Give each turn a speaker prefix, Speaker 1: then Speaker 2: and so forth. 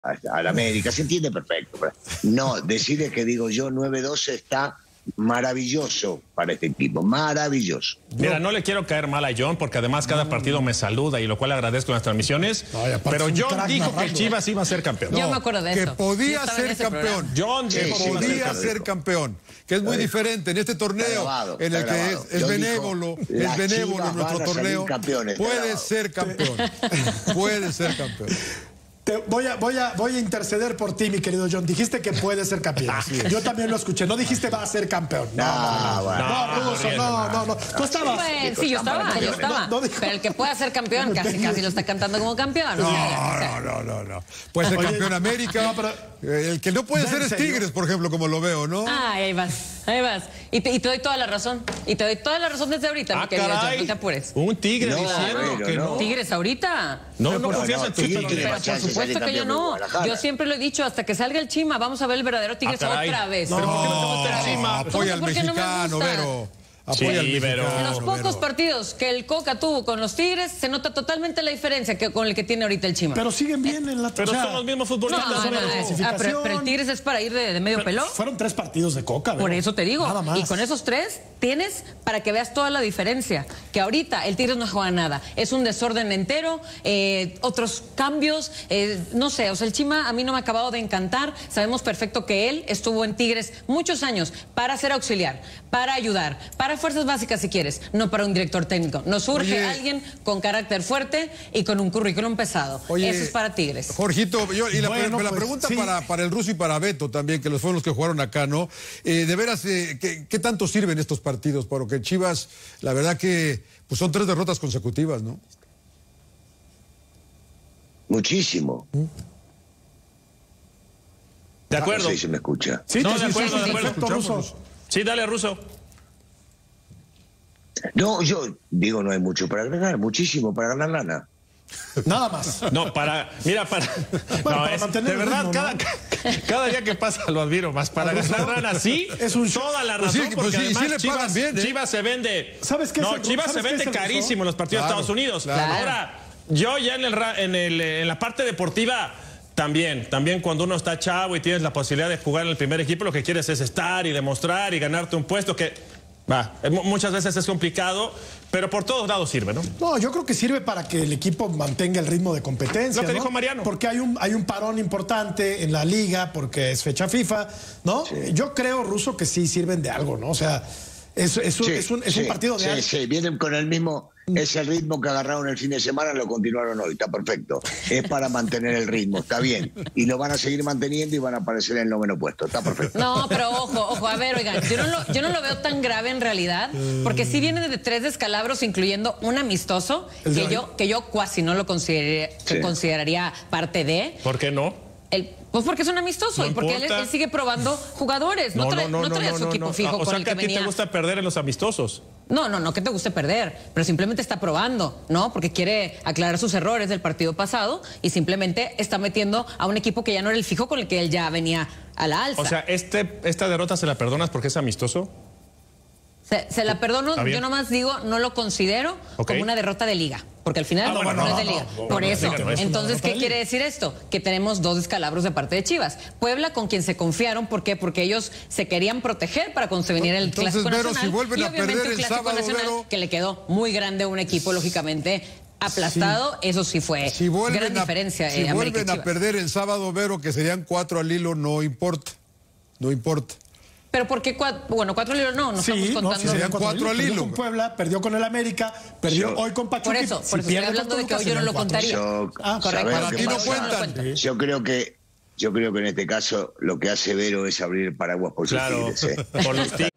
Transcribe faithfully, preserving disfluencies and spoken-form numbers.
Speaker 1: al América, se entiende perfecto. No, decirle que digo yo, nueve doce está maravilloso para este equipo, maravilloso.
Speaker 2: Mira, no le quiero caer mal a John, porque además cada partido me saluda, y lo cual agradezco en las transmisiones. No, pero John dijo que Chivas iba a ser campeón.
Speaker 3: No, yo me acuerdo de
Speaker 4: que
Speaker 3: eso.
Speaker 4: podía ser campeón.
Speaker 2: John
Speaker 4: que
Speaker 2: dijo que
Speaker 4: podía ser campeón. Que es muy diferente en este torneo,
Speaker 1: grabado,
Speaker 4: en el que es, es benévolo,
Speaker 1: dijo,
Speaker 4: es benévolo nuestro torneo. Puede ser campeón. Puede ser campeón.
Speaker 5: Te voy, a, voy, a, voy a interceder por ti, mi querido John. Dijiste que puede ser campeón. Yo también lo escuché. No dijiste va a ser campeón. No, no, no.
Speaker 1: bueno.
Speaker 5: No, Ruso, no, no, no. Tú estabas.
Speaker 3: Pues, sí, yo estaba, yo estaba. No, no dijo... Pero el que pueda ser campeón casi casi lo está cantando como campeón.
Speaker 4: No, no, no, no, no. Puede ser Oye, campeón América. No, pero... El que no puede ser es Tigres, por ejemplo, como lo veo, ¿no?
Speaker 3: Ah, ahí vas, ahí vas. Y te, y te doy toda la razón. Y te doy toda la razón desde ahorita,
Speaker 2: ah,
Speaker 3: mi querido
Speaker 2: caray.
Speaker 3: John, no te apures.
Speaker 2: Un Tigre
Speaker 1: no,
Speaker 2: diciendo
Speaker 1: pero
Speaker 2: que no.
Speaker 1: no.
Speaker 3: ¿Tigres ahorita?
Speaker 2: No, no confías en tu
Speaker 3: Pero por supuesto que yo no. Yo siempre lo he dicho, hasta que salga el Chima, vamos a ver el verdadero Tigres
Speaker 2: ah,
Speaker 3: otra vez.
Speaker 2: ¿Pero por qué no te gusta el
Speaker 4: Chima? Apoya al mexicano, Vero.
Speaker 2: Sí,
Speaker 4: al
Speaker 2: pero...
Speaker 3: En los pocos partidos que el Coca tuvo con los Tigres, se nota totalmente la diferencia que con el que tiene ahorita el Chima.
Speaker 5: Pero siguen bien en la...
Speaker 2: Pero o sea, son los mismos futbolistas.
Speaker 3: No, no, no, ah, pero, pero el Tigres es para ir de, de medio
Speaker 5: pero
Speaker 3: pelón.
Speaker 5: Fueron tres partidos de Coca, ¿verdad?
Speaker 3: Por eso te digo.
Speaker 5: Nada más.
Speaker 3: Y con esos tres tienes para que veas toda la diferencia. Que ahorita el Tigres no juega nada. Es un desorden entero, eh, otros cambios, eh, no sé, o sea, el Chima a mí no me ha acabado de encantar. Sabemos perfecto que él estuvo en Tigres muchos años para ser auxiliar, para ayudar, para fuerzas básicas si quieres, no para un director técnico. Nos urge Oye, alguien con carácter fuerte y con un currículum pesado. Oye, eso es para Tigres.
Speaker 4: Jorgito, yo, y la,
Speaker 5: bueno,
Speaker 4: la
Speaker 5: pues,
Speaker 4: pregunta
Speaker 5: sí.
Speaker 4: para, para el Ruso y para Beto también, que los fueron los que jugaron acá, ¿no? Eh, de veras, eh, ¿qué, ¿qué tanto sirven estos partidos? Porque Chivas, la verdad que pues son tres derrotas consecutivas, ¿no?
Speaker 1: Muchísimo. ¿Mm?
Speaker 2: De acuerdo.
Speaker 1: No sé si me escucha.
Speaker 2: Sí, no, de acuerdo,
Speaker 5: sí, sí,
Speaker 2: de acuerdo.
Speaker 5: Ruso.
Speaker 2: Sí, dale, Ruso.
Speaker 1: No, yo digo, no hay mucho para agregar, muchísimo para ganar lana.
Speaker 5: Nada más.
Speaker 2: No, para, mira, para...
Speaker 5: Bueno,
Speaker 2: no,
Speaker 5: para
Speaker 2: es,
Speaker 5: mantener
Speaker 2: de verdad,
Speaker 5: ritmo,
Speaker 2: cada,
Speaker 5: ¿no?
Speaker 2: cada día que pasa lo admiro más. Para ganar lana, sí,
Speaker 5: es un
Speaker 2: toda la
Speaker 4: pues
Speaker 2: razón,
Speaker 4: sí,
Speaker 2: porque
Speaker 4: pues sí,
Speaker 2: además
Speaker 4: sí le
Speaker 2: Chivas,
Speaker 4: pagan bien, ¿eh?
Speaker 2: Chivas se vende...
Speaker 5: ¿Sabes qué
Speaker 2: No,
Speaker 5: es el,
Speaker 2: Chivas se vende carísimo en los partidos
Speaker 4: claro,
Speaker 2: de Estados Unidos.
Speaker 4: Claro.
Speaker 2: Ahora, yo ya en, el, en, el, en la parte deportiva... También, también cuando uno está chavo y tienes la posibilidad de jugar en el primer equipo, lo que quieres es estar y demostrar y ganarte un puesto que, va, muchas veces es complicado, pero por todos lados sirve, ¿no?
Speaker 5: No, yo creo que sirve para que el equipo mantenga el ritmo de competencia.
Speaker 2: Lo que
Speaker 5: ¿no?
Speaker 2: dijo Mariano.
Speaker 5: Porque hay un, hay un parón importante en la liga, porque es fecha FIFA, ¿no? Sí. Yo creo, Ruso, que sí sirven de algo, ¿no? O sea, es, es, un, sí, es, un, es sí, un partido de...
Speaker 1: Sí,
Speaker 5: algo.
Speaker 1: sí, vienen con el mismo... Ese ritmo que agarraron el fin de semana lo continuaron hoy, está perfecto. Es para mantener el ritmo, está bien. Y lo van a seguir manteniendo y van a aparecer en el noveno puesto, está perfecto.
Speaker 3: No, pero ojo, ojo, a ver, oigan, yo no lo, yo no lo veo tan grave en realidad, porque sí viene de tres descalabros, incluyendo un amistoso, que yo, que yo casi no lo consideraría, sí. consideraría parte de.
Speaker 2: ¿Por qué no?
Speaker 3: El, pues porque es un amistoso
Speaker 2: no
Speaker 3: y porque él, él sigue probando jugadores. No, no trae, no, no, no trae no, su equipo no, fijo.
Speaker 2: O
Speaker 3: con
Speaker 2: sea
Speaker 3: el
Speaker 2: que,
Speaker 3: que
Speaker 2: a ti
Speaker 3: venía.
Speaker 2: te gusta perder en los amistosos.
Speaker 3: No, no, no que te guste perder, pero simplemente está probando, ¿no? Porque quiere aclarar sus errores del partido pasado y simplemente está metiendo a un equipo que ya no era el fijo con el que él ya venía a la alza.
Speaker 2: O sea, este, ¿esta derrota se la perdonas porque es amistoso?
Speaker 3: Se, se la perdono, yo nomás digo, no lo considero okay. como una derrota de liga. Porque al final ah, no, no, no, no es de liga. No, no, Por no, eso, no, entonces, ¿qué quiere decir esto? Que tenemos dos descalabros de parte de Chivas. Puebla, con quien se confiaron, ¿por qué? Porque ellos se querían proteger para conseguir el
Speaker 4: entonces,
Speaker 3: Clásico
Speaker 4: Vero,
Speaker 3: Nacional.
Speaker 4: Si vuelven
Speaker 3: y
Speaker 4: a
Speaker 3: obviamente
Speaker 4: perder
Speaker 3: el Clásico
Speaker 4: el sábado,
Speaker 3: Nacional,
Speaker 4: Vero,
Speaker 3: que le quedó muy grande a un equipo, lógicamente aplastado, sí. Eso sí fue
Speaker 4: si
Speaker 3: gran
Speaker 4: a,
Speaker 3: diferencia.
Speaker 4: Si
Speaker 3: eh,
Speaker 4: vuelven a perder el sábado, Vero, que serían cuatro al hilo, no importa. No importa.
Speaker 3: Pero ¿por qué cuatro? Bueno, cuatro al hilo no, no
Speaker 5: sí,
Speaker 3: estamos contando.
Speaker 5: No, si serían cuatro, cuatro al hilo. Perdió con Puebla, perdió con el América, perdió sí. hoy con Pachuca.
Speaker 3: Por eso, por si eso estoy hablando de que hoy yo no lo contaría.
Speaker 1: Yo,
Speaker 3: ah, correcto.
Speaker 4: Para ti no cuentan.
Speaker 1: Yo creo que Yo creo que en este caso lo que hace Vero es abrir el paraguas por
Speaker 2: claro,
Speaker 1: sus tigres. ¿eh?
Speaker 2: Por los tigres.